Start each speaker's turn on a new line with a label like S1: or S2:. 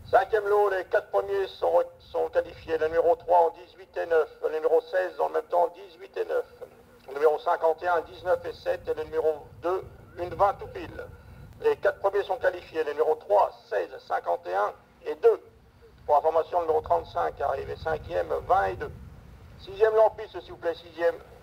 S1: Cinquième lot, les 4 premiers sont qualifiés. Le numéro 3 en 18 et 9. Le numéro 16 en même temps 18 et 9. Le numéro 51, 19 et 7. Et le numéro 2, une 20 tout pile. Les 4 premiers sont qualifiés. Les numéros 3, 16, 51 et 2. Pour information, le numéro 35 arrive. Et cinquième, 20 et 2. Sixième lot en piste, s'il vous plaît, sixième.